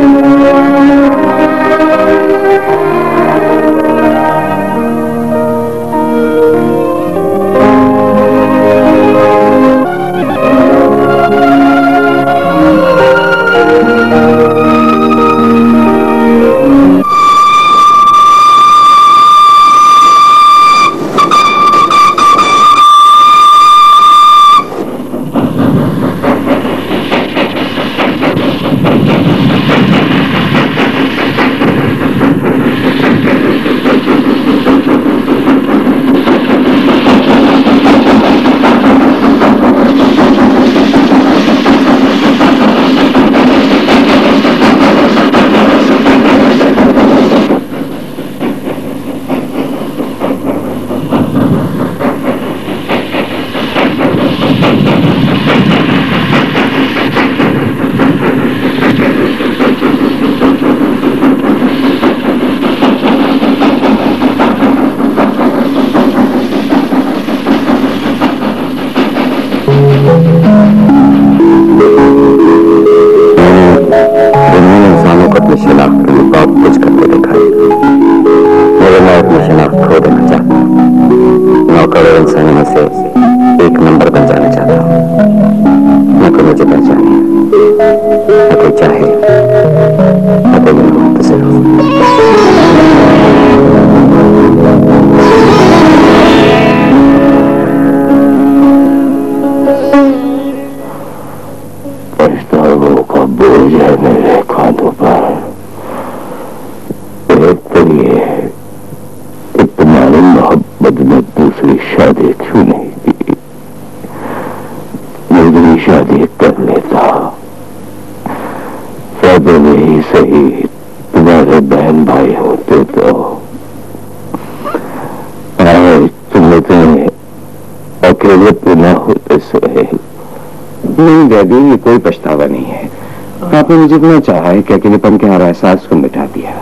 ये कोई पछतावा नहीं है। आपने मुझे इतना चाहा है कि अकेलेपन के हर एहसास को मिटा दिया।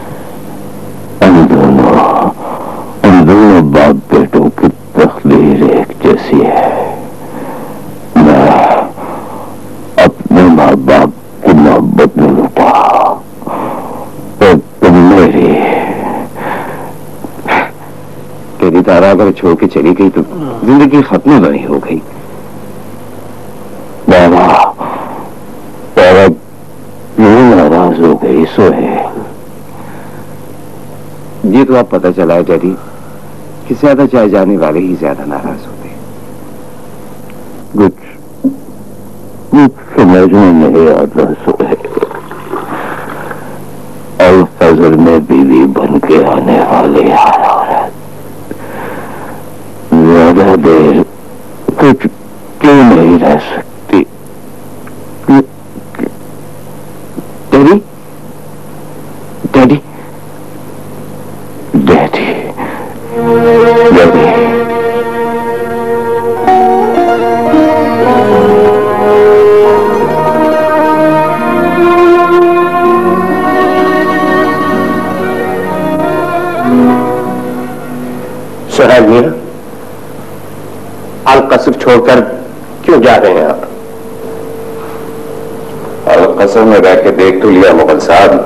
हम दोनों बाप बेटों की तकदीर एक जैसी है। मैं अपने माँ बाप की मोहब्बत में लुटा तो तुम मेरी। तेरी तारा अगर छोड़ के चली गई तो जिंदगी खत्म नहीं हो गई। नाराज हो गई सोहेल। ये तो आप पता चला है डैडी कि ज्यादा चाहे जाने वाले ही ज्यादा नाराज होते। कुछ समझ में नहीं आता सोहेल। और फजल में बीवी बन के आने वाली हर औरत ज्यादा देर कुछ क्यों नहीं रह सकती। डैडी डैडी डैडी सुहेल मियां, अल-कस्र छोड़कर क्यों जा रहे हैं आप? अल-कस्र में रह के देख तो लिया मुगल साहब।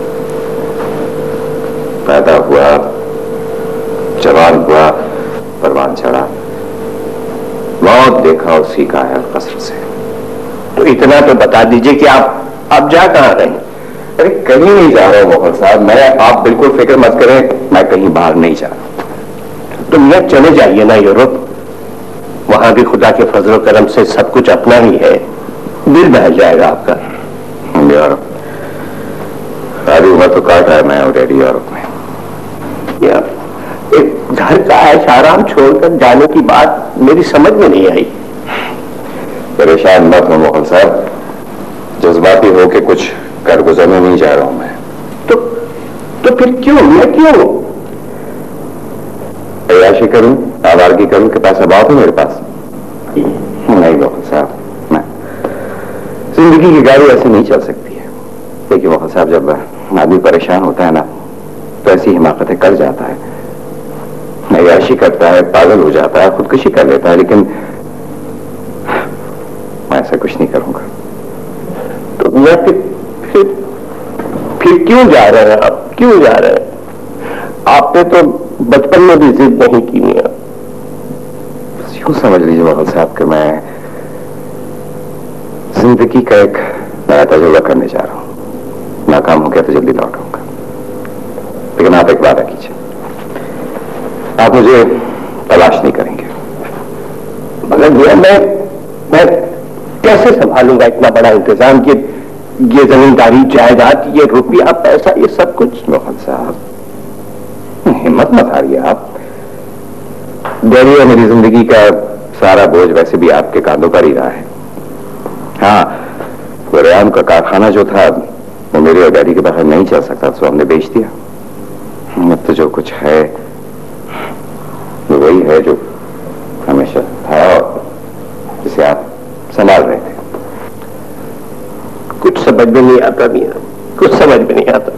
पैदा हुआ, जवान हुआ, परवान चढ़ा, बहुत देखा और सीखा है अल-कस्र से। तो इतना तो बता दीजिए कि आप जा कहां रहे हैं? अरे कहीं नहीं जा रहा हूं मुगल साहब, आप बिल्कुल फिक्र मत करें, मैं कहीं बाहर नहीं जा रहा। तो मियां चले जाइए ना यूरोप, वहां भी खुदा के फजल करम से सब कुछ अपना ही है, दिल बहल जाएगा आपका। यूरोप शादी हुआ तो काटा है मैं और डैडी यूरोप में। एक घर का ऐश आराम छोड़कर जाने की बात मेरी समझ में नहीं आई। परेशान मत हो मोहन साहब, जज्बाती हो के कुछ कर गुजरने नहीं जा रहा हूं मैं। तो फिर क्यों? मैं क्यों अयाशी करूं, आवारगी करूं कि पैसा बहुत है मेरे पास? नहीं मोहन साहब, मैं जिंदगी की गाड़ी ऐसे नहीं चल सकती है। देखिए मोहन साहब, जब आदमी परेशान होता है ना तो ऐसी हिमाकतें कर जाता है, अयाशी करता है, पागल हो जाता है, खुदकुशी कर लेता है, लेकिन मैं ऐसा कुछ नहीं करूंगा। तो मैं फिर क्यों जा रहे हैं आप, क्यों जा रहे हैं? आपने तो बचपन में भी जिद नहीं की मियां। यूं समझ लीजिए मोहन साहब कि मैं जिंदगी का एक नया तजुर्बा करने जा रहा हूं। नाकाम हो गया तो जल्दी लौट आऊंगा, लेकिन आप एक वादा कीजिए, आप मुझे तलाश नहीं करेंगे। मगर भैया मैं कैसे संभालूंगा इतना बड़ा इंतजाम, ये जमींदारी, जायदाद, ये रुपया, पैसा, ये सब कुछ? मोहन साहब हिम्मत मत हारिए आप। डैडी और मेरी जिंदगी का सारा बोझ वैसे भी आपके कांधों पर ही रहा है। हाँ, वो रेयान का कारखाना जो था वो मेरे और डैडी के बगैर नहीं चल सकता, तो हमने बेच दिया। अब तो जो कुछ है वो वही है जो हमेशा था और जिसे आप संभाल रहे थे। कुछ समझ में नहीं आता मियां, कुछ समझ में नहीं आता।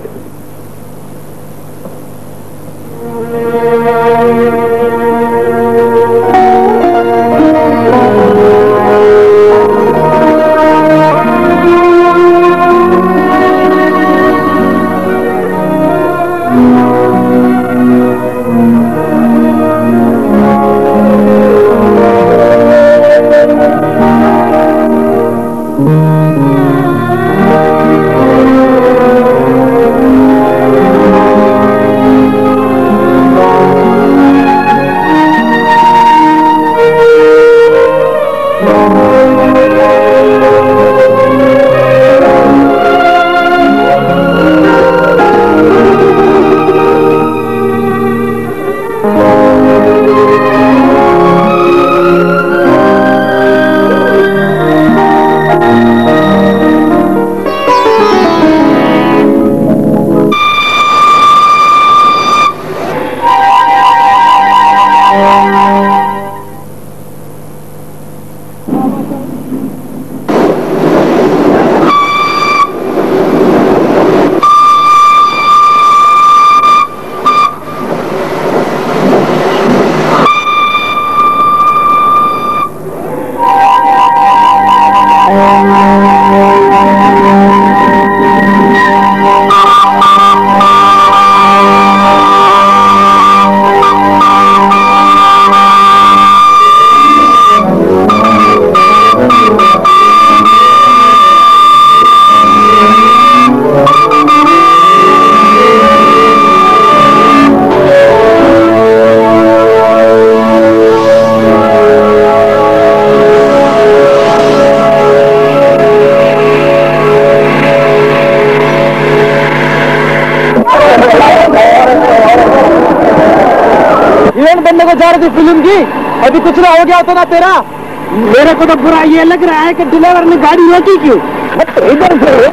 जा रही थी फिल्म की, अभी कुछ ना हो गया होता ना तेरा। मेरे को तो बुरा ये लग रहा है कि ड्राइवर ने गाड़ी रोकी क्यों? इधर से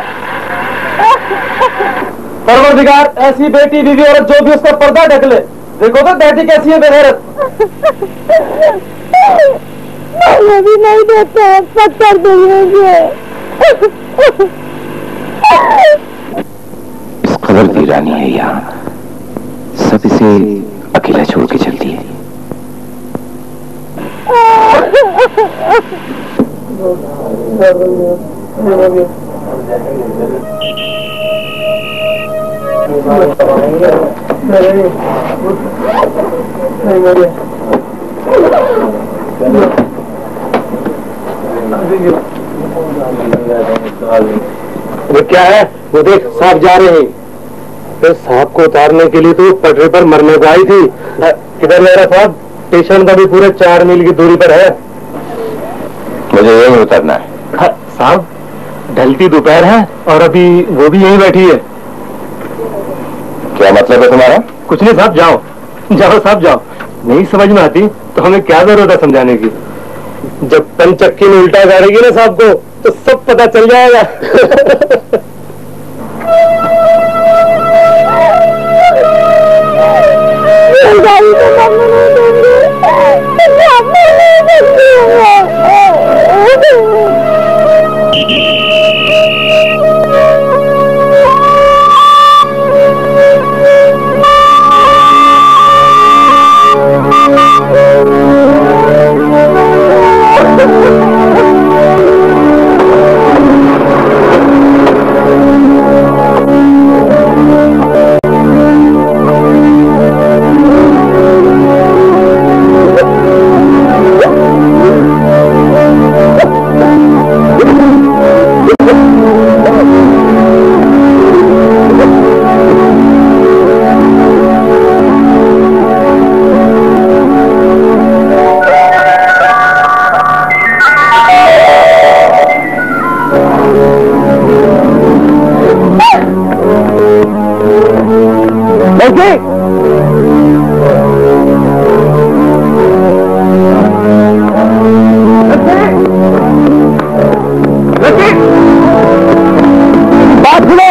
परवरदिगार ऐसी बेटी बीवी औरत जो भी उसका पर्दा ढक ले। देखो तो डैडी कैसी है बेगैरत। मैं भी नहीं देते, पत्थर देंगे। इस कदर वीरानी है यहाँ, सब इसे अकेला छोड़ के चलती है। वो क्या है? वो देख साहब जा रहे हैं। तो साहब को उतारने के लिए तो पटरी पर मरने को आई थी। किधर मेरा साहब? स्टेशन का भी पूरे 4 मील की दूरी पर है। मुझे यही उतरना है। साहब ढलती दोपहर है और अभी वो भी यहीं बैठी है। क्या मतलब है तुम्हारा? कुछ नहीं साहब, जाओ जाओ साहब जाओ। नहीं समझ में आती तो हमें क्या जरूरत है समझाने की। जब पंचक्की में उल्टा गाड़ेगी ना साहब को तो सब पता चल जाएगा। लड़के बात सुनो।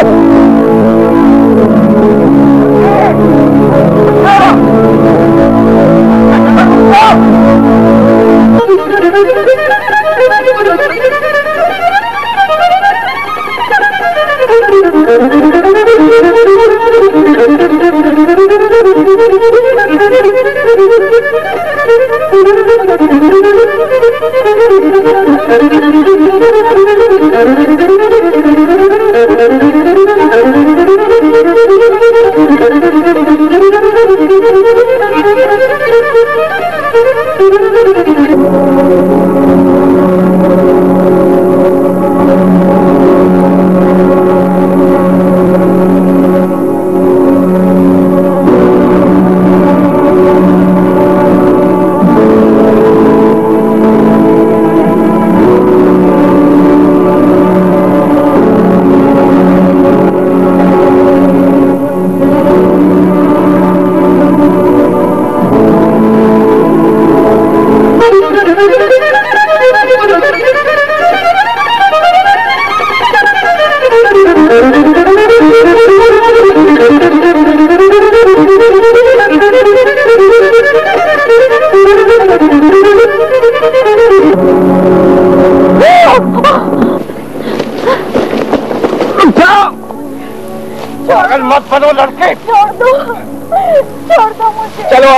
मत बनो लड़के। छोड़ दो मुझे। चलो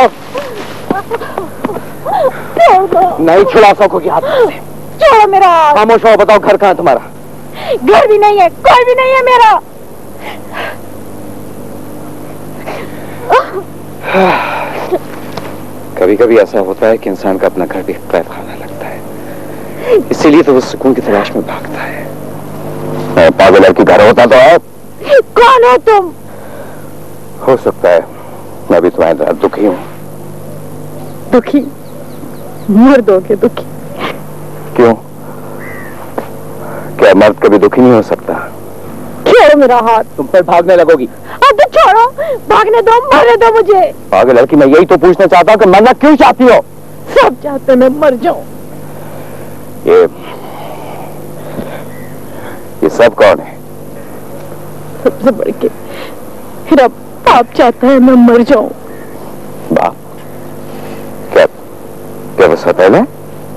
छोड़ दो। नहीं छुड़ा सकोगी हाथ से। छोड़ो मेरा हाथ। खामोश हो, बताओ घर कहाँ तुम्हारा? घर भी नहीं है, कोई भी नहीं है मेरा। कभी कभी ऐसा होता है कि इंसान का अपना घर भी कैद खाना लगता है, इसीलिए तो वो सुकून की तलाश में भागता है। पागल लड़की घर होता तो है। कौन हो तुम? हो सकता है मैं भी तुम्हारे साथ दुखी हूँ। दुखी? मर्द हो के दुखी? क्यों? क्या मर्द कभी दुखी नहीं हो सकता? छोड़ो मेरा हाथ। तुम पर भागने लगोगी। अब तो छोड़ो, भागने दो, मरने दो मुझे। पागल लड़की, मैं यही तो पूछना चाहता हूँ कि मरना क्यों चाहती हो? सब चाहते मैं मर जाऊं। ये सब कौन है? सबसे बढ़ के मेरा बाप चाहता है मैं मर जाऊं। बाप? क्या वो सतैल है?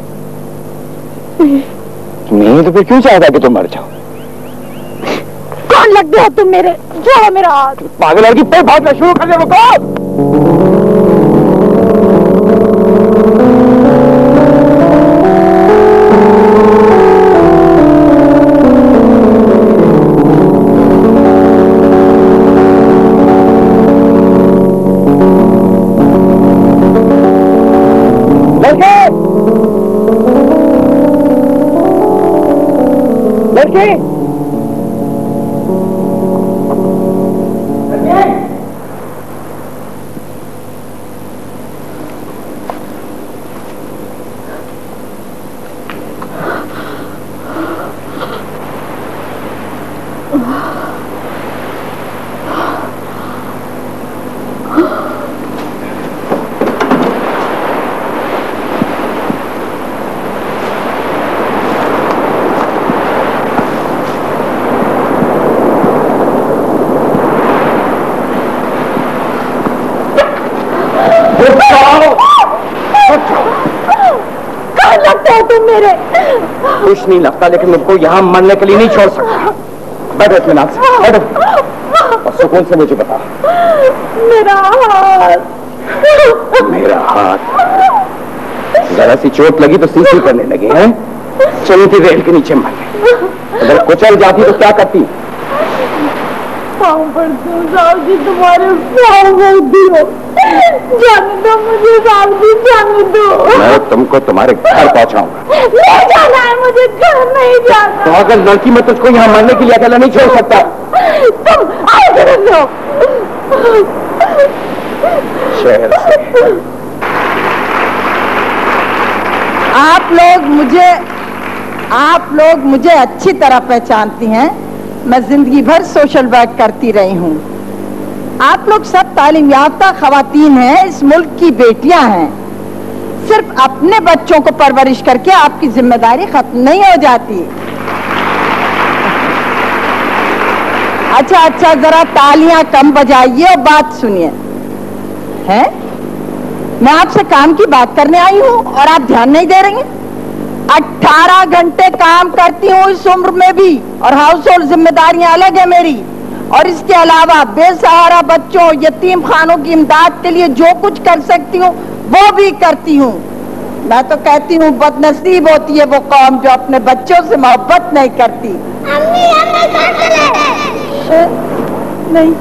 नहीं तो फिर क्यों चाहता कि तुम मर जाओ? कौन लगते हो तुम मेरे? छोड़ो मेरा हाथ। पागल लड़की, पे भागना शुरू कर दे। लड़के तुम मेरे? कुछ नहीं लगता, लेकिन तुमको यहाँ मरने के लिए नहीं छोड़ सकता। बैठो इत्मीनान से, बैठो और सुकून से मुझे बता। मेरा हाथ। मेरा हाथ? जरा सी चोट लगी तो सीसी करने लगे हैं। चली थी रेल के नीचे मरने। अगर कुचल जाती तो क्या करती? पाँव पड़ती हूँ साहब जी, तुम्हारे पाँव पड़ती हो। जाने दो मुझे साहब जी, जाने दो। मैं तुमको तुम्हारे घर पहुंचाऊंगा। नहीं जाना है मुझे, घर नहीं जाना। तो अगर लड़की मैं तुझको यहाँ मरने के लिए अकेला नहीं छोड़ सकता। तुम आओ जरा दो। शहर से आप लोग मुझे अच्छी तरह पहचानती हैं। मैं जिंदगी भर सोशल वर्क करती रही हूँ। आप लोग सब तालीम याफ्ता खवातीन हैं, इस मुल्क की बेटियां हैं। सिर्फ अपने बच्चों को परवरिश करके आपकी जिम्मेदारी खत्म नहीं हो जाती। अच्छा, जरा तालियां कम बजाइए और बात सुनिए। हैं? मैं आपसे काम की बात करने आई हूं और आप ध्यान नहीं दे रही हैं। 18 घंटे काम करती हूँ इस उम्र में भी, और हाउस होल्ड जिम्मेदारियां अलग है मेरी। और इसके अलावा बेसहारा बच्चों, यतीम खानों की इमदाद के लिए जो कुछ कर सकती हूँ वो भी करती हूँ। मैं तो कहती हूँ बदनसीब होती है वो कौम जो अपने बच्चों से मोहब्बत नहीं करती। नहीं,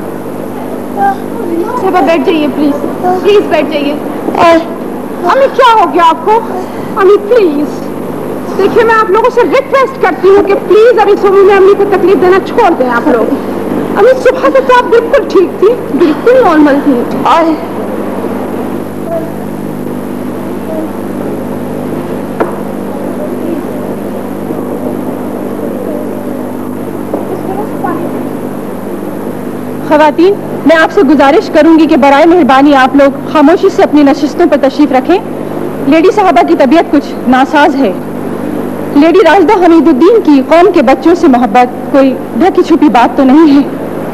साहबा बैठ जाइए प्लीज, प्लीज बैठ जाइए। अम्मी क्या हो गया आपको? अम्मी प्लीज देखिए, मैं आप लोगों से रिक्वेस्ट करती हूँ कि प्लीज अभी सुबह में अम्मी को तकलीफ देना छोड़ दें आप लोग। अम्मी सुबह से तो आप बिल्कुल ठीक थी, बिल्कुल नॉर्मल थी। खवातीन, मैं आपसे गुजारिश करूंगी कि बराए मेहरबानी आप लोग खामोशी से अपनी नशिस्तों पर तशरीफ रखें। लेडी साहबा की तबीयत कुछ नासाज है। लेडी राशिदा हमीदुद्दीन की कौम के बच्चों से मोहब्बत कोई ढकी छुपी बात तो नहीं है,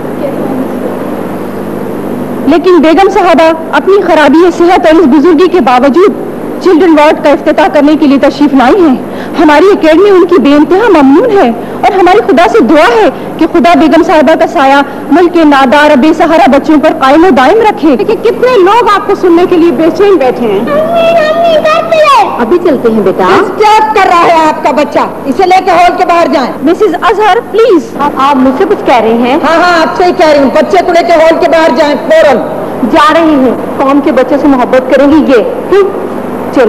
लेकिन बेगम साहबा अपनी खराबी सेहत और इस बुजुर्गी के बावजूद चिल्ड्रन वार्ड का इफ्तिताह करने के लिए तशरीफ लाई हैं। हमारी एकेडमी उनकी बेइंतहा ममनून है और हमारी खुदा से दुआ है कि खुदा बेगम साहिबा का साया मुल्क के नादार और बेसहारा बच्चों पर कायम और दायम रखे। कि कितने लोग आपको सुनने के लिए बेचैन बैठे हैं। अभी चलते हैं बेटा। डिस्टर्ब कर रहा है आपका बच्चा, इसे लेकर हॉल के बाहर जाएं। Mrs Azhar please. आप मुझसे कुछ कह रहे हैं? हाँ, आपसे ही कह रही हूँ, बच्चे को लेकर हॉल के बाहर जाएं फौरन। जा रही हूँ। कौम के बच्चों से मोहब्बत करेंगी ये? चलो।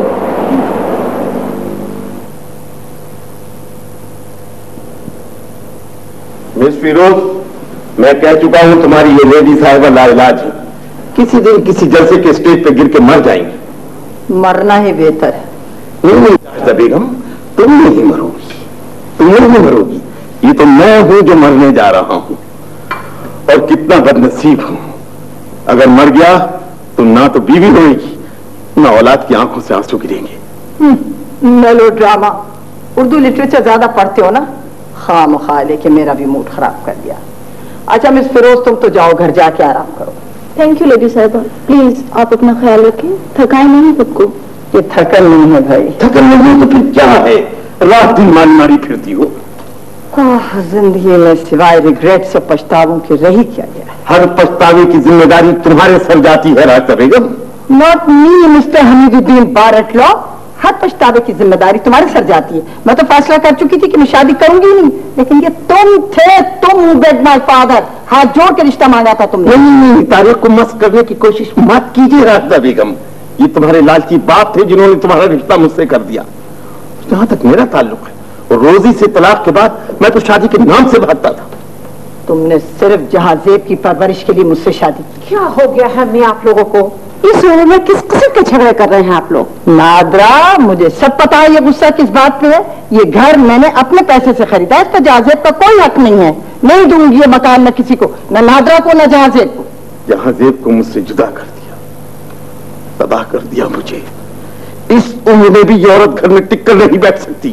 मिस फिरोज, मैं कह चुका हूं तुम्हारी ये लेडी साहिबा लाइलाज है। किसी दिन किसी जलसे के स्टेज पे गिर के मर जाएंगी। मरना ही बेहतर है। नहीं राशिदा बेगम, तुम नहीं मरोगी, तुम नहीं मरोगी। ये तो मैं हूं जो मरने जा रहा हूं, और कितना बदनसीब हूं। अगर मर गया तो ना तो बीवी होगी, ना औलाद की आंखों से आंसू गिरेंगे। मेलो ड्रामा, उर्दू लिटरेचर ज्यादा पढ़ते हो ना, खामखा लेके मेरा भी मूड खराब कर दिया। अच्छा मिस फिरोज, तुम तो जाओ घर जाके आराम करो। थैंक यू लेडी साहिबा, प्लीज आप अपना ख्याल रखें, थकाए नहीं खुद को। ये थकन नहीं है भाई। थकन नहीं है तो फिर क्या है? रात दिन मारी मारी फिरती हो। जिंदगी में सिवाय रिग्रेट से पछतावों की रही क्या गया? हर पछतावे की जिम्मेदारी तुम्हारे सर जाती है Rashida Begum. Not me mister Hamiduddin bar at law. हर पछतावे की जिम्मेदारी तुम्हारे सर जाती है। मैं तो फैसला कर चुकी थी कि मैं शादी करूंगी नहीं, लेकिन ये तुम थे, तुम बेड माय फादर। हाथ जोड़ के रिश्ता मांगा था तुमने। नहीं, तारीख को मस्त करने की कोशिश मत कीजिए राशिदा बेगम। ये तुम्हारे लालची बाप थे जिन्होंने तुम्हारा रिश्ता मुझसे कर दिया। जहां तक मेरा ताल्लुक है, और रोजी से तलाक के बाद मैं तो शादी के नाम से भागता था। तुमने सिर्फ जहाजेब की परवरिश के लिए मुझसे शादी की। क्या हो गया है मैं आप लोगों को? इस उम्र में किस किस्म के झगड़े कर रहे हैं आप लोग? नादरा, मुझे सब पता है ये गुस्सा किस बात पे है। ये घर मैंने अपने पैसे से खरीदा है, इस पर जहाजेब का कोई हक नहीं है। नहीं दूंगी ये मकान न किसी को, न नादरा को न जहाजेब को। जहाजेब को मुझसे जुदा कर दिया, तबाह कर दिया मुझे। इस उम्र में भी ये औरत घर में टिक कर नहीं बैठ सकती।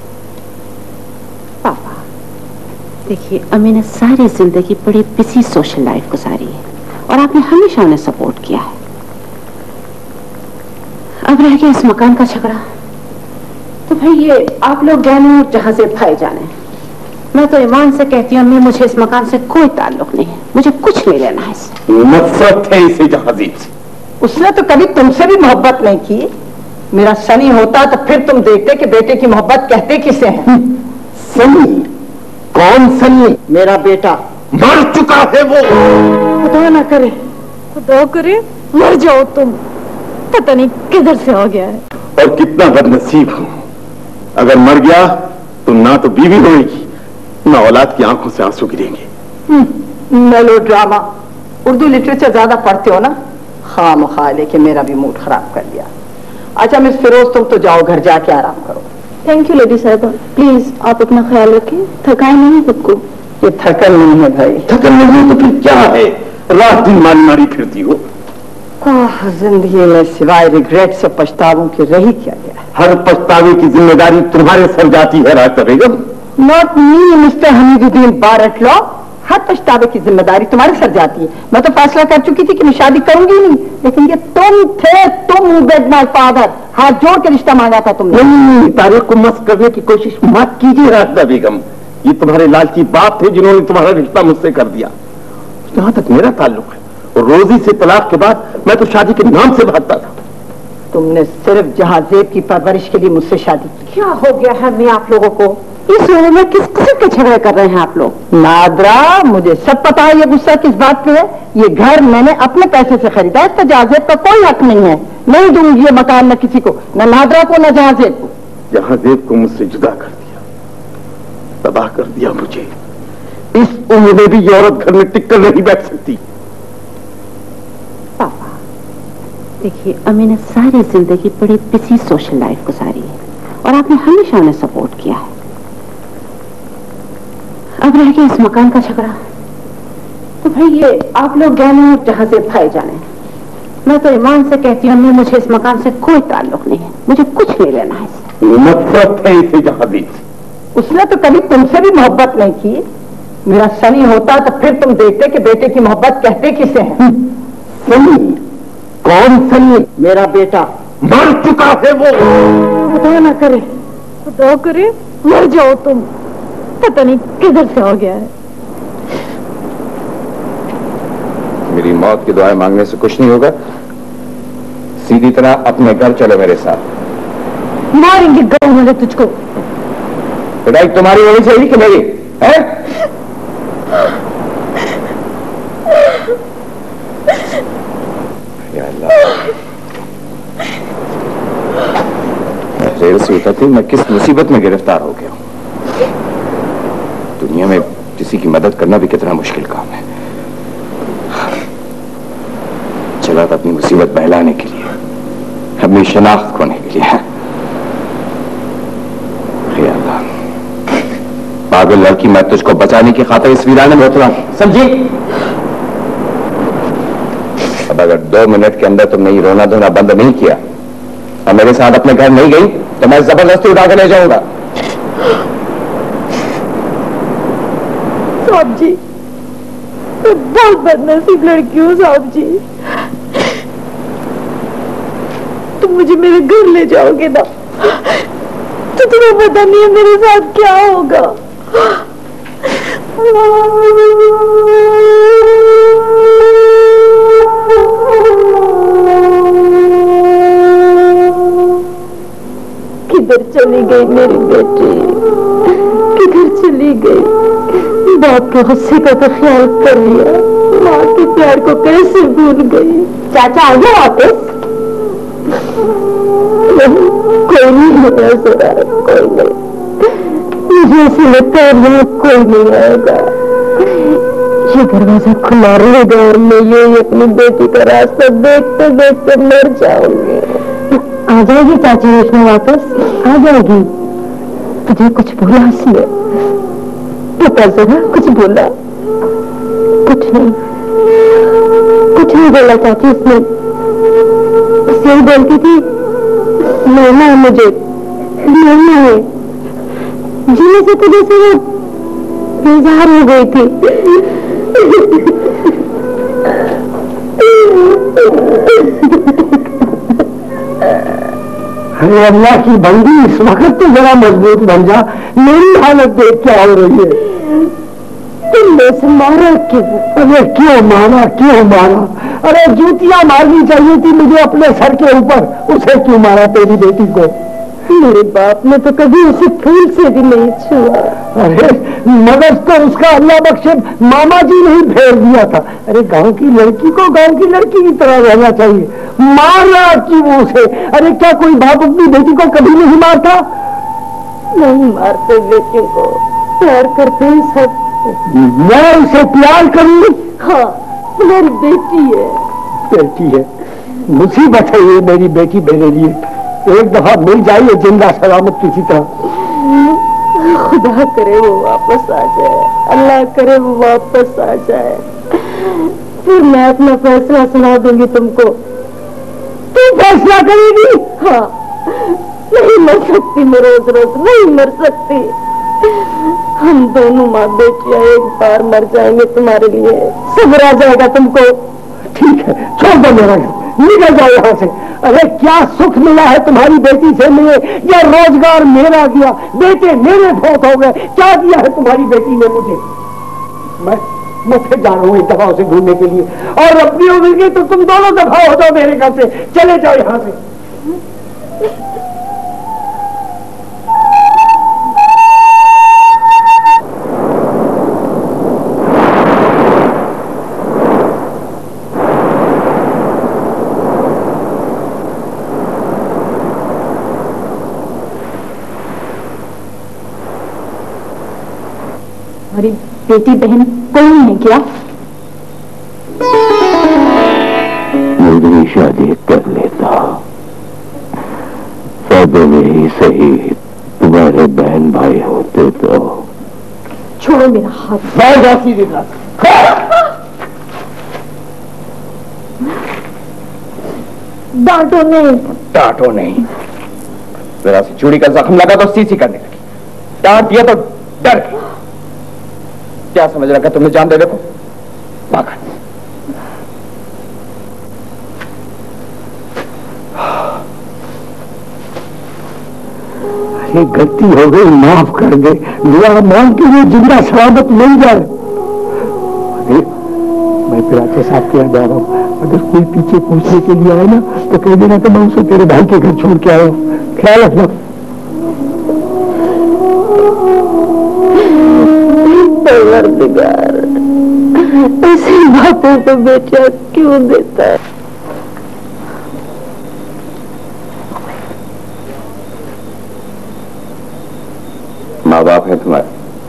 पापा देखिए, अम्मी ने सारी जिंदगी बड़ी बिजी सोशल लाइफ गुजारी है और आपने हमेशा उन्हें सपोर्ट किया है। अब रह गया इस मकान का झगड़ा, तो भाई ये आप लोग जाने और जहाजेब भाई जाने। मैं तो ईमान से कहती हूँ अम्मी, मुझे इस मकान से कोई ताल्लुक नहीं है, मुझे कुछ नहीं लेना है इससे। नफरत है इसे जहाजेब से। उसने तो कभी तुमसे भी मोहब्बत नहीं की। मेरा सनी होता तो फिर तुम देखते कि बेटे की मोहब्बत कहते किसे हैं। सनी? कौन सनी? मेरा बेटा। मर चुका है वो। खुदा ना करे, खुदा करे मर जाओ तुम। पता नहीं किधर से आ गया है। और कितना बदनसीब हूं। अगर मर गया तो ना तो बीवी होगी, ना औलाद की आंखों से आंसू गिरेंगे। मेलो ड्रामा, उर्दू लिटरेचर ज्यादा पढ़ते हो ना, खामखा लेके मेरा भी मूड खराब कर दिया। अच्छा मिस फिरोज, तुम तो जाओ घर जाके आराम करो। थैंक यू लेडी साहिबा, प्लीज आप अपना ख्याल रखें, थकाए नहीं खुद को। ये थकन नहीं है भाई। थकन नहीं तो फिर क्या है? रात दिन मारी मारी फिरती हो। जिंदगी में सिवाय रिग्रेट से पछतावों की रही क्या गया? हर पछतावे की जिम्मेदारी तुम्हारे सर जाती है रास्ता Begum. Not me mister Hamiduddin bar at law. हर पछतावे की जिम्मेदारी तुम्हारे सर जाती है। मैं तो फैसला कर चुकी थी कि मैं शादी करूंगी नहीं, लेकिन ये तुम थे, तुम बेड माय फादर। हाथ जोड़ के रिश्ता मांगा था तुमने। नहीं, तारीख को मस्त करने की कोशिश मत कीजिए रास्ता बेगम। ये तुम्हारे लालची बाप थे जिन्होंने तुम्हारा रिश्ता मुझसे कर दिया। जहां तक मेरा ताल्लुक है, और रोजी से तलाक के बाद मैं तो शादी के नाम से भागता था। तुमने सिर्फ जहाजेब की परवरिश के लिए मुझसे शादी की। क्या हो गया है मैं आप लोगों को? इस उम्र में किस किस्म के झगड़े कर रहे हैं आप लोग? नादरा, मुझे सब पता है ये गुस्सा किस बात पे है। ये घर मैंने अपने पैसे से खरीदा है, इसका जहाजेब का कोई हक नहीं है। नहीं दूंगी ये मकान न किसी को, न नादरा को न जहाजेब को। जहाजेब को मुझसे जुदा कर दिया, तबाह कर दिया मुझे। इस उम्र में भी ये औरत घर में टिककर नहीं बैठ सकती। पापा देखिए, अम्मी ने सारी जिंदगी बड़ी बिजी सोशल लाइफ गुजारी है और आपने हमेशा उन्हें सपोर्ट किया है। अब रह गया इस मकान का झगड़ा, तो भाई ये आप लोग जाने और जहाजेब भाई जाने। मैं तो ईमान से कहती हूँ, मुझे इस मकान से कोई ताल्लुक नहीं है, मुझे कुछ नहीं लेना है इससे। नफरत है इसे जहाजेब। उसने तो कभी तुमसे भी मोहब्बत नहीं की। मेरा सनी होता तो फिर तुम देखते कि बेटे की मोहब्बत कहते किसे हैं। सनी? कौन सनी? मेरा बेटा मर चुका है वो। खुदा ना करे, खुदा करे मर जाओ तुम। पता नहीं किधर से हो गया है। मेरी मौत की दुआएं मांगने से कुछ नहीं होगा। सीधी तरह अपने घर चलो मेरे साथ। मारेंगे गाँव वाले तुझको। पिटाई तुम्हारी वजह से ही कि मेरी है? या अल्लाह, रेल से उतरते मैं किस मुसीबत में गिरफ्तार हो गया हूं। दुनिया में किसी की मदद करना भी कितना मुश्किल काम है। चला था अपनी मुसीबत बहलाने के लिए, अपनी शनाख्त खोने के लिए। या अल्लाह, पागल लड़की, मैं तुझको बचाने की खातिर इस वीराने में उतरा हूं, समझी? अब अगर 2 मिनट के अंदर तुमने ये रोना धोना बंद नहीं किया और मेरे साथ अपने घर नहीं गई तो मैं जबरदस्ती उठा के ले जाऊंगा। साहब जी, मैं बहुत बदनसीब लड़की हूँ साहब जी। तुम मुझे मेरे घर ले जाओगे ना, तो तुम्हें पता नहीं है मेरे साथ क्या होगा। किधर चली गई मेरी बेटी, किधर चली गई? बाप के गुस्से का तो ख्याल कर लिया, माँ के प्यार को कैसे भूल गई। चाचा आ गया वापस? कोई नहीं है जरा, कोई नहीं। मुझे ऐसे लगता है वहाँ कोई नहीं आएगा। ये दरवाजा खुला रहेगा और मैं ये अपनी बेटी का रास्ता देखते देखते मर जाऊंगी। आ जाएगी चाची रेशमा वापस, आ जाएगी। तुझे कुछ बोला उसने? पता जरा, कुछ बोला? कुछ नहीं बोला चाची उसने। यही बोलती थी मरना है मुझे, मरना है। जीने से तो जैसे वो बेजार हो गई थी। अरे अल्लाह की बंदी, इस वक्त तो जरा मजबूत बन जा। मेरी हालत देख क्या हो रही है। तुमने से मारा क्यों? अरे क्यों मारा? अरे जूतियां मारनी चाहिए थी मुझे अपने सर के ऊपर, उसे क्यों मारा तेरी बेटी को? मेरे बाप ने तो कभी उसे फूल से भी नहीं छुआ। अरे मगज तो उसका अल्लाह बख्शे मामा जी ने ही फेर दिया था। अरे गांव की लड़की को गांव की लड़की की तरह रहना चाहिए, मारना क्यों उसे? अरे क्या कोई बाप अपनी बेटी को कभी नहीं मारता? नहीं मारते बेटियों को, प्यार करते हैं सब। मैं उसे प्यार करूं? हाँ, मेरी बेटी है। मुसीबत है ये मेरी बेटी मेरे लिए। एक दफा मिल जाइए जिंदा सलामत किसी तरह। खुदा करे वो वापस आ जाए, अल्लाह करे वो वापस आ जाए। फिर मैं अपना फैसला सुना दूंगी तुमको। तू फैसला करेगी? हाँ, नहीं मर सकती मैं रोज रोज, नहीं मर सकती। हम दोनों माँ बेटियां एक बार मर जाएंगे तुम्हारे लिए, सब्र आ जाएगा तुमको। ठीक है, छोड़ दो मेरा घर, निकल जाओ यहाँ से। अरे क्या सुख मिला है तुम्हारी बेटी से मिले, या रोजगार मेरा गया, बेटे मेरे फोत हो गए, क्या दिया है तुम्हारी बेटी ने मुझे? मैं फिर जा रहा हूँ एक दफा उसे ढूंढने के लिए, और अपनी हो गई तो तुम दोनों दफा हो जाओ मेरे घर से, चले जाओ यहाँ से। हमारी बेटी बहन कोई नहीं है क्या? मेरी शादी कर लेता, सौदे में ही सही तुम्हारे बहन भाई होते तो। छोड़ो मेरा हाथ। डांटो नहीं। डांटो नहीं, जरा सी चूड़ी का जख्म लगा तो सीसी करने लगी, डांट दिया तो डर गई। क्या समझ रखा तुमने जान दे देखो पागल। ये गलती हो गई, माफ कर दे, दुआ मांग के लिए जिंदा सलामत मिल जाए। अरे मैं पिराचे साहब के यहाँ जा रहा हूँ, अगर कोई पीछे पूछने के लिए आए ना तो कह देना कि मैं उसे तेरे भाई के घर छोड़ के आया हूँ, ख्याल रखना। परवरदिगार, ऐसी बातों को बेचा क्यों देता है? माँ बाप है तुम्हारे,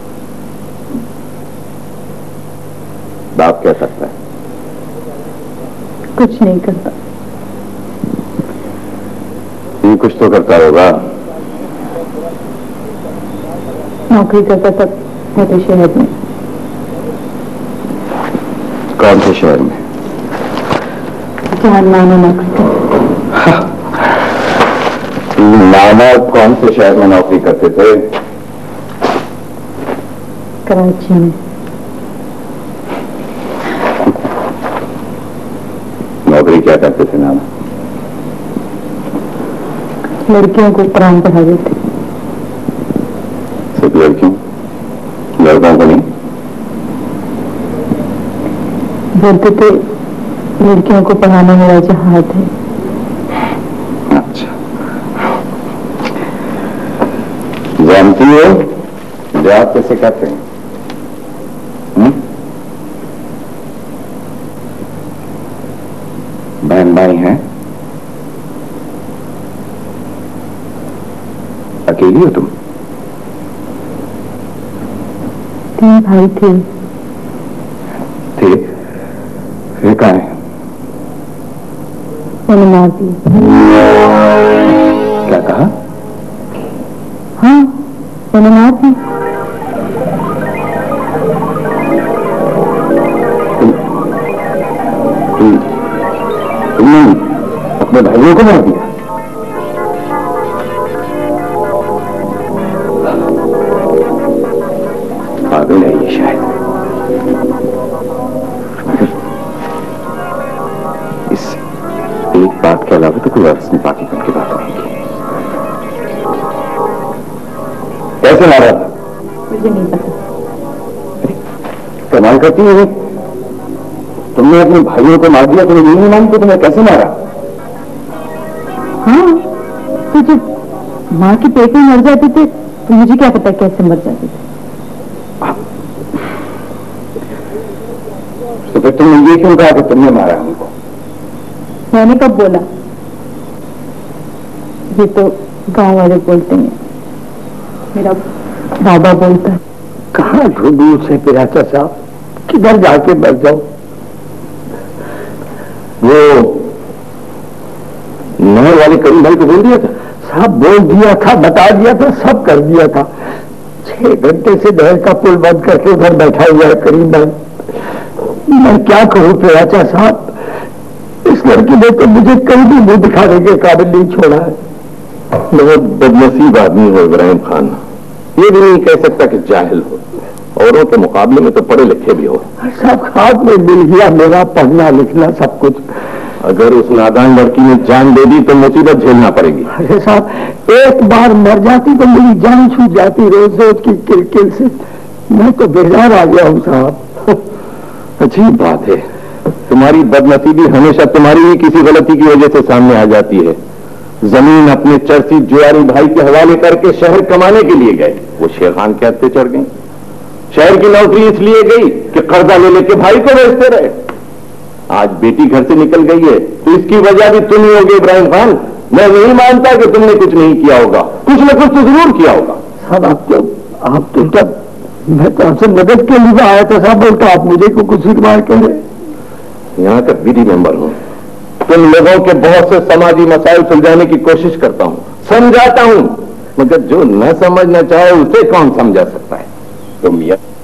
बाप क्या करता है? कुछ नहीं करता। ये कुछ तो करता होगा। नौकरी करता था छोटे शहर में। कौन से शहर में? जहाँ नाना नौकरी करता। नाना कौन से शहर में नौकरी करते थे? कराची में। नौकरी क्या करते थे नाना? लड़कियों को कुरान पढ़ाते थे। सिर्फ लड़कियों, लड़कों को नहीं? बोलते थे लड़कियों को पढ़ाना मेरा जहाद है। अच्छा, जानती हो जहाद कैसे कहते हैं? बहन भाई हैं, अकेली हो तुम? 3 भाई थे। फिर कहाँ है? मैंने मार दी। क्या कहा? हाँ, मैंने मार दी। तुमने अपने भाइयों को मार दिया? पागल है ये शायद। इस एक बात के अलावा तो कोई और इसने बाकी की बात नहीं की। कैसे मारा था? मुझे नहीं पता। कमाल करती है, तुमने अपने भाइयों को मार दिया, तुम्हें यही नहीं मालूम तुम्हें कैसे मारा? हाँ, तो जब माँ के पेट में मर जाते थे तो मुझे क्या पता कैसे मर जाते थे। तो फिर तुमने ये क्यों कहा कि तुमने मारा हमको? मैंने कब बोला? ये तो गांव वाले बोलते हैं, मेरा बाबा बोलता है। कहाँ ढूंढूं उसे पिराचा साहब, किधर जाके बैठ जाओ? वो नहर वाले करीम भाई को बोल दिया था? साहब बोल दिया था, बता दिया था, सब कर दिया था। 6 घंटे से नहर का पुल बंद करके उधर बैठा हुआ है करीम भाई। मैं क्या करूं पेराचा साहब, इस लड़की ने तो मुझे कहीं भी मुंह दिखाने के काबिल नहीं छोड़ा है। बहुत बदनसीब आदमी हो इब्राहिम खान, ये भी नहीं कह सकता कि जाहिल हो, औरों के मुकाबले में तो पढ़े लिखे भी हो। सब हाथ में मिल गया मेरा पढ़ना लिखना सब कुछ। अगर उस नादान लड़की ने जान दे दी तो मुसीबत झेलना पड़ेगी। अरे साहब, एक बार मर जाती तो मेरी जान छूट जाती रोज रोज की किलकिल से। मैं तो बेजार आ गया हूँ साहब। अजीब बात है, तुम्हारी बदनसीबी हमेशा तुम्हारी ही किसी गलती की वजह से सामने आ जाती है। जमीन अपने चर्ची जुआरी भाई के हवाले करके शहर कमाने के लिए गए, वो शेर खान के हत्थे चढ़ गई। शहर की नौकरी इसलिए गई कि कर्जा ले लेके भाई को बेचते रहे। आज बेटी घर से निकल गई है तो इसकी वजह भी तुम ही होगे इब्राहिम खान। मैं नहीं मानता कि तुमने कुछ नहीं किया होगा, कुछ न कुछ तो जरूर किया होगा। साहब आप तो क्या, मैं तो आपसे मदद के लिए आया था साहब, बोलता आप मुझे को कुछ बार कह रहे। यहाँ का विधि मेंबर हूं, तुम लोगों के बहुत से समाजी मसाइल सुलझाने की कोशिश करता हूं, समझाता हूं, मगर जो न समझना चाहे उसे कौन समझा सकता है। तुम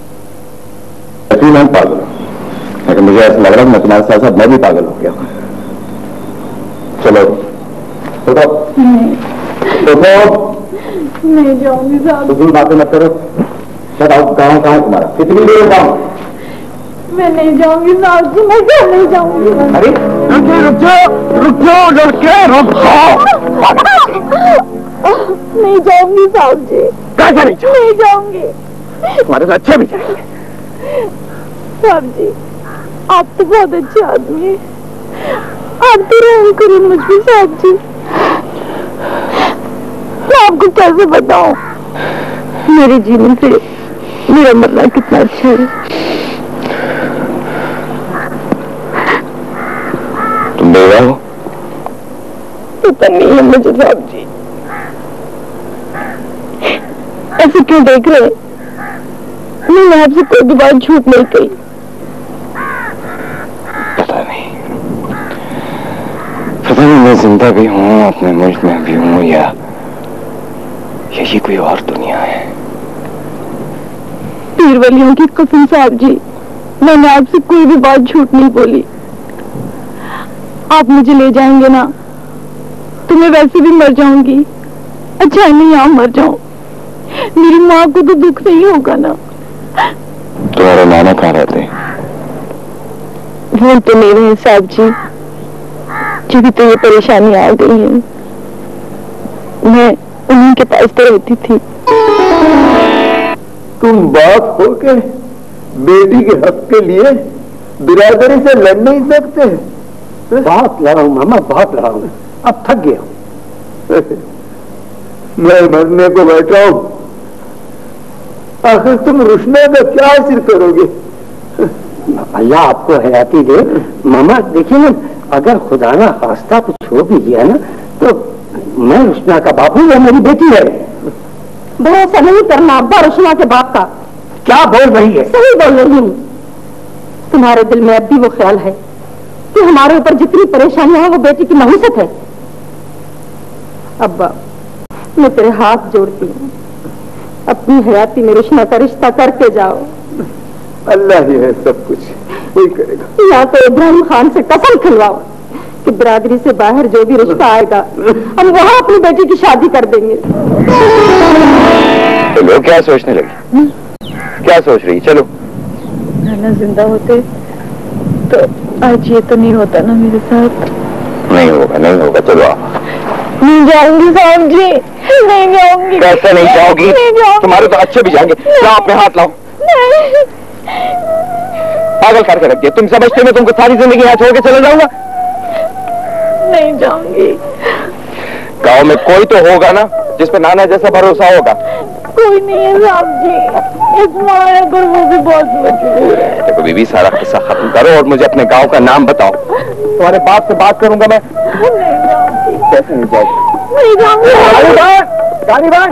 मैं पागल हूं, लेकिन मुझे ऐसा लग रहा है मैं तुम्हारे साथ साथ मैं भी पागल हो गया। चलो नहीं जाऊंगी साहब। तुम बातें मत करो। गाँव कहाँ है तुम्हारा? कितनी देर गाँव? मैं नहीं जाऊंगी साहब जी, मैं क्यों नहीं जाऊंगी? अरे रुक जाओ लड़के, रुक जाओ। नहीं जाऊंगी साहब जी, कैसे नहीं जाऊंगी? तुम्हारे साथ अच्छे भी जाएंगे। साहब जी, आप तो बहुत अच्छे आदमी हैं, आप तो रहम करें मुझ पर साहब जी। मैं आपको कैसे बताऊं मेरे जीवन से मेरा मरना कितना अच्छा है। तुम बेवा हो? पता नहीं है मुझे साहब जी। ऐसे क्यों देख रहे? मैंने आपसे कोई भी बात झूठ नहीं कही। पता नहीं मैं जिंदा भी हूँ, अपने मुल्क में भी हूँ, या ये कोई और दुनिया है। पीर वलियों की कसम साहब जी, मैंने आपसे कोई भी बात झूठ नहीं बोली। आप मुझे ले जाएंगे ना तो मैं वैसे भी मर जाऊंगी। अच्छा नहीं आप मर जाओ, मेरी माँ को तो दुख नहीं होगा ना। तुम्हारे नाना कहाँ रहते हैं? वो तो नहीं रहे साहब जी, क्योंकि तो ये परेशानी आ गई है। मैं उन्हीं के पास तो रहती थी। तुम बाप हो के बेटी के हक के लिए बिरादरी से लड़ नहीं सकते? बहुत लड़ा हूं मामा, बहुत लड़ा हूं, अब थक गया। मैं मरने को बैठा हूं, आखिर तुम रुशना का क्या हासिल करोगे? अल्लाह आपको हयाती दे। मामा देखिए ना, अगर खुदा ना खास्ता कुछ हो भी गया ना तो मैं रुशना का बाप हूं, वो मेरी बेटी है। भरोसा नहीं करना अब्बा रुशना के बाप का। क्या बोल रही है? सही बोल रही हूँ। तुम्हारे दिल में अब भी वो ख्याल है कि हमारे ऊपर जितनी परेशानियां हैं वो बेटी की नहुसत है। अब्बा मैं तेरे हाथ जोड़ती हूँ, अपनी हयाती में रुशना का रिश्ता करके जाओ। अल्लाह ही है सब कुछ, वही करेगा। या तो इब्राहिम खान से कसम खिलवाओ कि बिरादरी से बाहर जो भी रिश्ता आएगा हम वहां अपनी बेटी की शादी कर देंगे। तो लोग क्या सोचने लगे? क्या सोच रही? चलो। नाना जिंदा होते तो आज ये तो नहीं होता ना मेरे साथ। नहीं होगा, नहीं होगा, चलो आप। नहीं जाऊंगी साहब जी, नहीं जाऊंगी। कैसे नहीं जाओगी? तुम्हारे तो अच्छे भी जाएंगे। लाओ अपने हाथ लाओ। पागल करके रख दिया। तुम समझते मैं तुमको सारी जिंदगी यहाँ छोड़ के चले जाऊंगा? नहीं जाऊंगी। गांव में कोई तो होगा ना जिस पे नाना जैसा भरोसा होगा? कोई नहीं है साहब जी, इस माया पर वो भी बहुत मजबूर है। देखो बीबी, सारा किस्सा खत्म करो और मुझे अपने गांव का नाम बताओ। तुम्हारे बाप से बात करूंगा मैं। नहीं जाऊंगी। कैसे नहीं जाओगी? नहीं जाऊंगी। तालिबान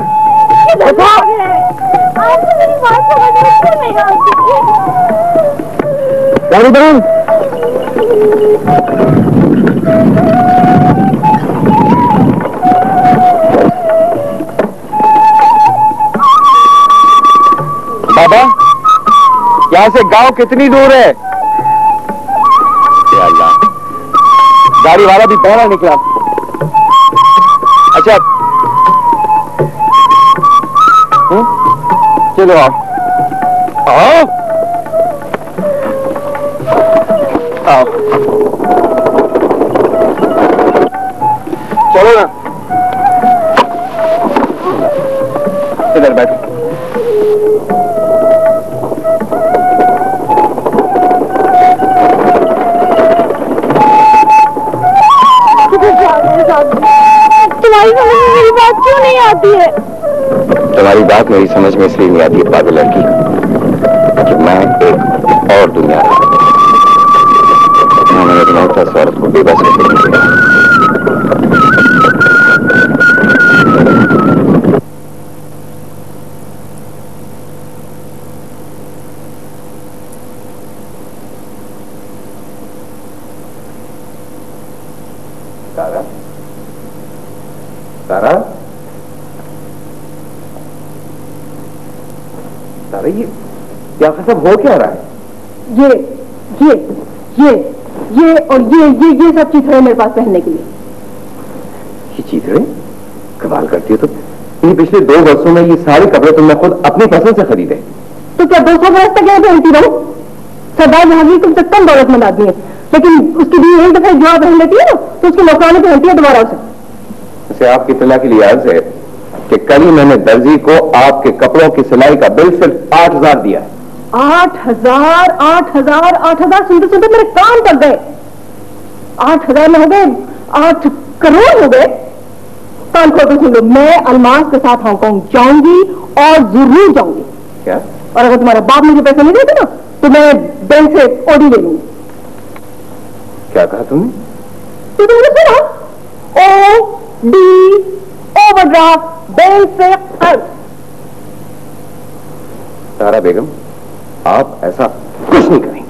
आपको मेरी बात समझ में क्यों नहीं आती? बाबा, यहाँ से गांव कितनी दूर है? या अल्लाह, गाड़ी वाला भी बहरा निकला। अच्छा चलो आओ आओ आओ, चलो ना, इधर बैठो। तुम्हारी समझ में मेरी बात क्यों नहीं आती है? तुम्हारी बात मेरी समझ में इसलिए नहीं आती है पागल लड़की कि मैं एक और दुनिया मैंने तुम्हारी तरह औरत को बेबस करके नहीं दिया। तारा, तारा, तारा, ये क्या सब हो क्या रहा है? ये और ये सब चीज है मेरे पास पहनने के लिए। ये चीजें कमाल करती हो तुम। इन पिछले 2 वर्षों में ये सारे कपड़े तुमने खुद अपनी पसंद से खरीदे। तो क्या 200 वर्ष तक यहाँ पहनती रहूं? सरदार जहांगीर तुमसे कम दौलतमंद आदमी है, लेकिन उसकी भी एक दफा जवाब पहन लेती है ना तो उसकी नौकरानी पहनती है दोबारा उसे। आपकी इत्तला के लिए अर्ज है कि कल ही मैंने दर्जी को आपके कपड़ों की सिलाई का बिल सिर्फ 8,000 दिया। 8,000 सुनते सुनते मेरे कान पक गए। 8,000 में हो गए 8 करोड़ हो गए। कान खोल के सुन लो, मैं अलमास के साथ हांगकांग जाऊंगी और जरूर जाऊंगी। क्या? और अगर तुम्हारा बाप मुझे पैसे नहीं देते ना तो मैं बैंक से ओडी ले लूंगी। क्या कहा तुमने? तो तुमने सुना? OD ओवरड्राफ्ट बैंक से कर्ज। तारा बेगम, आप ऐसा कुछ नहीं करेंगी।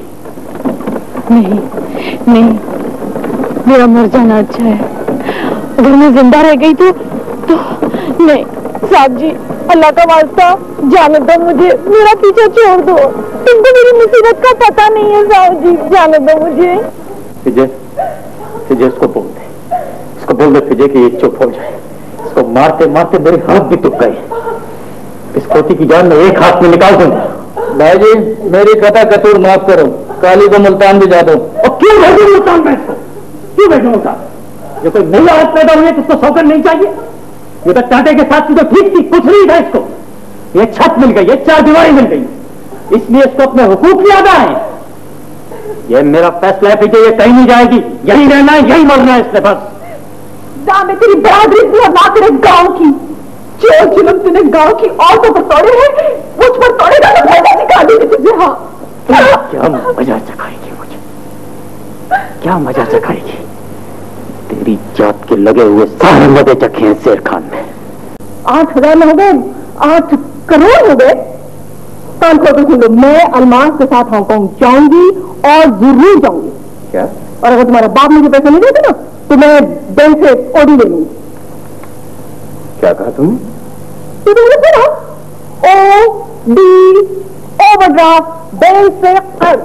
नहीं, मेरा मर जाना अच्छा है। अगर मैं जिंदा रह गई तो नहीं साहब जी, अल्लाह का वास्ता जाने दो मुझे, मेरा पीछा छोड़ दो। तुमको मेरी मुसीबत का पता नहीं है साहब जी, जाने दो मुझे। फिजे इसको बोल दे फिजे कि ये चुप हो जाए। इसको मारते मारते मेरे हाथ भी टूट गए। इस कोती की जान मैं एक हाथ में निकाल दूंगा। भाई जी, मेरी कथा कसूर माफ करो, काली को मुल्तान भी जा दो। और क्यों भेजो मुल्तान में इसको? क्यों भेजो मुल्तान? जो कोई नई औरत पैदा हुई है तो उसको सौगंध नहीं चाहिए? ये तो टाटे के साथ तो ठीक थी, कुछ नहीं था इसको। ये छत मिल गई, ये 4 दीवारें मिल गई, इसलिए इसको अपने हुकूक याद आए। ये मेरा फैसला है पीछे, ये कहीं नहीं जाएगी, यहीं रहना है, यहीं मरना है इसने बस। मैं तेरी बराबरी थी और ना तेरे गांव की। जो जुल्म तूने गांव की औरतों पर तोड़े हैं, मुझ पर तोड़ेगा तो भैया निकालेगी तुझे। हाँ, क्या मजा चखाएगी मुझे, क्या मजा चखाएगी? तेरी जात के लगे हुए सारे मजे चखे हैं शेर खान में। 8,000 में हो गए 8 करोड़ हो गए। कान खोल के सुन लो, मैं अलमास के साथ हांगकांग जाऊंगी और जरूर जाऊंगी। क्या? और अगर तुम्हारा बाप मुझे पैसे नहीं देते ना तो मैं बैंक से ओडी ले लूंगी। क्या कहा तुमने? तो तुमने सुना? OD ओवरड्राफ्ट बैंक से कर्ज।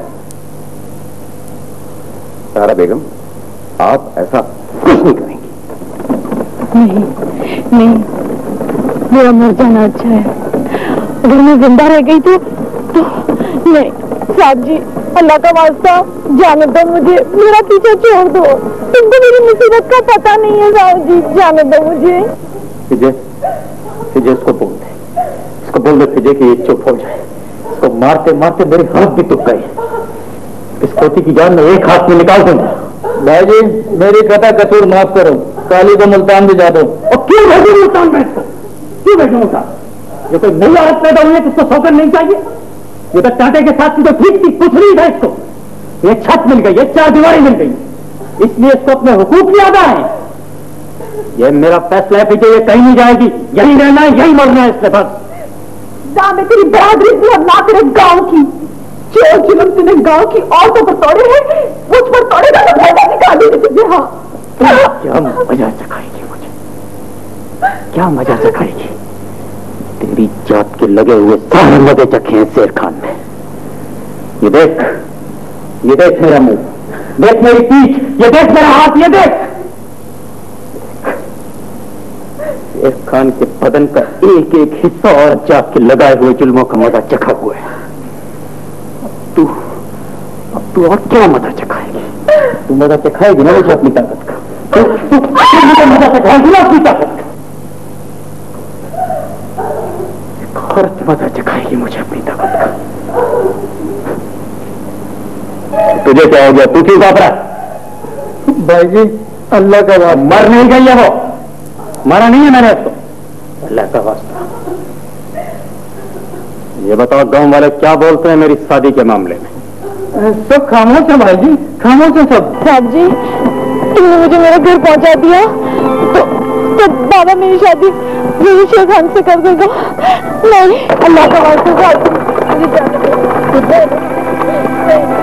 तारा बेगम, आप ऐसा कुछ नहीं करेंगी। नहीं, मेरा मर जाना अच्छा है। अगर मैं जिंदा रह गई तो नहीं साहब जी, अल्लाह का वास्ता जाने दो मुझे, मेरा पीछा छोड़ दो। तुमको मेरी मुसीबत का पता नहीं है साहब जी, जाने दो मुझे। फिजे इसको बोल दे फिजे कि ये चुप हो जाए। इसको मारते मारते मेरे हाथ भी टूट गए। इस कोती की जान मैं एक हाथ में निकाल दूंगा। भाई जी, मेरी कथा कसूर माफ करो, काली को मुल्तान भी जा दो। और क्यों भेजो मुल्तान में इसको? क्यों भेजो मुल्तान? जो कोई नई औरत पैदा हुई है तो उसको सौगंध नहीं चाहिए? ये तो टाटे के साथ तो ठीक थी, कुछ नहीं था इसको। ये छत मिल गई, ये 4 दीवारें मिल गई, इसलिए इसको अपने हुकूक याद आए। ये मेरा फैसला है पीछे, ये कहीं नहीं जाएगी, यहीं रहना है, यहीं मरना है इसने बस। मैं तेरी बराबरी थी और ना तेरे गांव की। जो जुल्म तूने गांव की औरतों पर तोड़े हैं, मुझ पर तोड़ेगा तो भैया निकालेगी तुझे। हाँ, क्या मजा चखाएगी मुझे, क्या मजा चखाएगी? तेरी जात के लगे हुए सारे मजे चखे हैं शेर खान में। ये देख मेरा मुंह, देख मेरी पीठ, ये देख मेरा हाथ, ये देख। शेर खान के बदन का एक एक हिस्सा और जाग के लगाए हुए जुल्मों का मजा चखा हुआ है। अब तू और क्या मजा चखाएगी? तू मजा चखाएगी ना मुझे अपनी ताकत का। तू मजा चखाएगी ना अपनी ताकत का। औरत मजा चखाएगी मुझे अपनी ताकत का। तुझे क्या हो गया? तू क्यों घबरा? भाई जी अल्लाह का वास्ता, मर नहीं गई है वो, मरा नहीं है मैंने उसको, अल्लाह का वास्ता। ये बताओ गांव वाले क्या बोलते हैं मेरी शादी के मामले में? सब खामोश है भाई जी, खामोश है सब। साहब जी, तुमने मुझे मेरे घर पहुंचा दिया तो बाबा मेरी शादी मेरी शेर खान से कर देगा। नहीं, अल्लाह का वास्ता साहब, मुझे जाने दो।